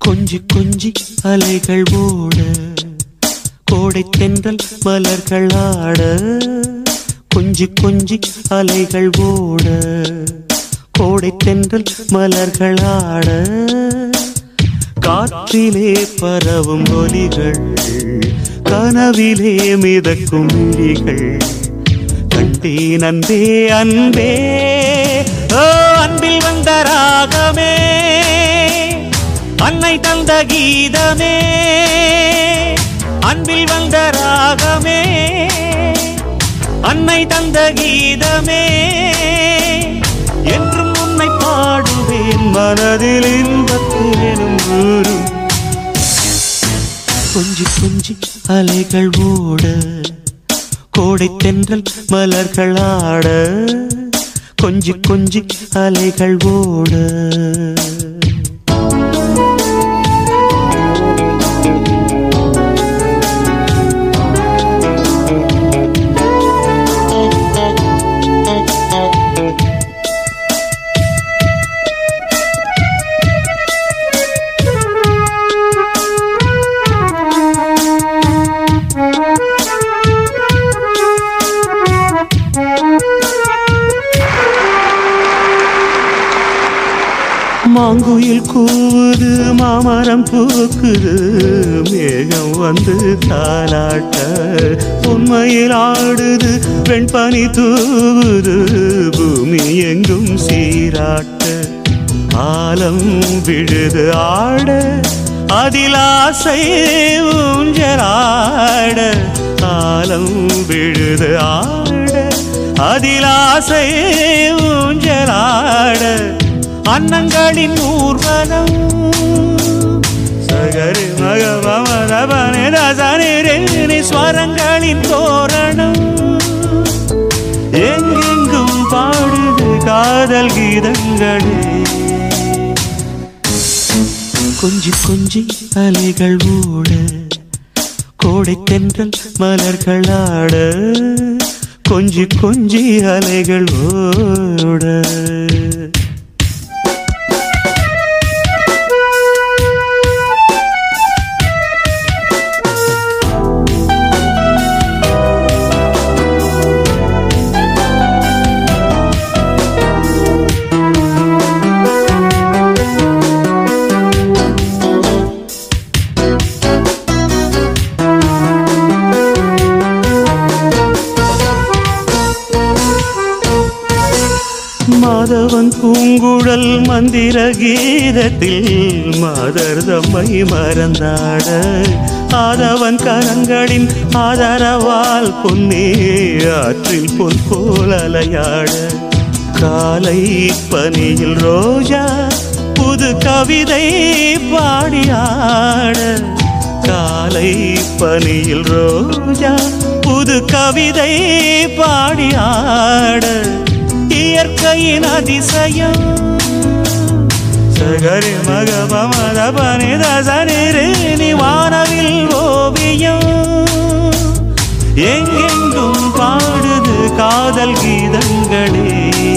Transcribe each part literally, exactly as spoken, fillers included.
கொஞ்சி கொஞ்சி அலைகள் ஓட கோடை தென்றல் மலர்கள் ஆட கொஞ்சி கொஞ்சி அலைகள் ஓட கோடை தென்றல் மலர்கள் ஆட காற்றிலே பரவும் ஒலிகள் கனவிலே மிதக்கும் விழிகள் கண்டேன் அன்பே அன்பே ஓ அன்பில் வந்த ராகமே அன்னை தந்த கீதமே அன்பில் வந்த ராகமே அன்னை தந்த கீதமே என்றும் உன்னை பாடுவேன் மனதில் இன்பத்தேனும் ஊரும் கொஞ்சி கொஞ்சி அலைகள் ஓட கோடை தென்றல் மலர்கள் ஆட கொஞ்சி கொஞ்சி அலைகள் ஓட மாங்குயில் கூவுது மாமரம் பூக்குது மேகம் வந்து தாலாட்ட உண்மையில் ஆடுது வெண்பனி தூவுது பூமி எங்கும் சீராட்ட ஆலம் விழுது ஆட அதில் ஆசை ஊஞ்சலாட ஆலம் விழுது ஆட அதில் ஆசை ஊஞ்சலாட அன்னங்களின் ஊர்வலம் சகரி மகமதபனி ஸ்வரங்களின் தோரணம் எங்கெங்கும் பாடுது காதல் கீதங்களே கொஞ்சி கொஞ்சி அலைகள் ஓட கோடை தென்றல் மலர்கள் ஆட கொஞ்சி கொஞ்சி அலைகள் ஓட மாதவன் பூங்குழல் மந்திர கீதத்தில் மாதர் தம்மை மறந்தாட ஆதவன் கரங்களின் ஆதரவால் பொன்னே ஆற்றில் பொன் போல் அலையாட காலை பனியில் ரோஜா புது கவிதை பாடியாட காலை பனியில் ரோஜா புது கவிதை பாடியாட இயற்கையின் அதிசயம் சகரி மகமதபனி தசனி வானவில் ஓவியம் எங்கெங்கும் பாடுது காதல் கீதங்களே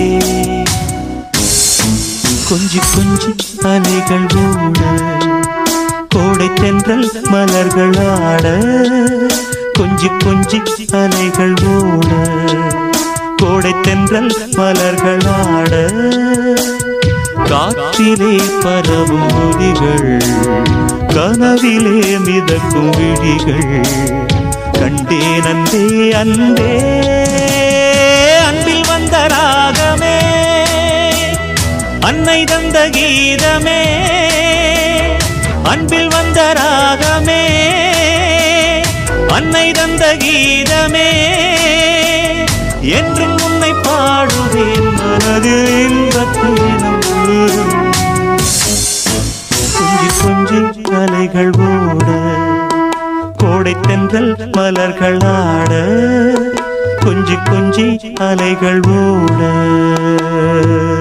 கொஞ்சி கொஞ்சி அலைகள் ஓட கோடை தென்றல் மலர்கள் ஆட கொஞ்சி கொஞ்சி அலைகள் ஓட கோடை தென்றல் மலர்கள் ஆட காற்றிலே பரவும் ஒலிகள் கனவிலே மிதக்கும் விழிகள் கண்டேன் அன்பே அன்பே அன்பில் வந்த ராகமே அன்னை தந்த கீதமே அன்பில் வந்த ராகமே அன்னை தந்த கீதமே என்றும் உன்னை பாடுவேன் மனதில் இன்பத்தேனும் கொஞ்சி கொஞ்சி அலைகள் ஓட கோடை தென்றல் மலர்கள் ஆட கொஞ்சி கொஞ்சி அலைகள் ஓட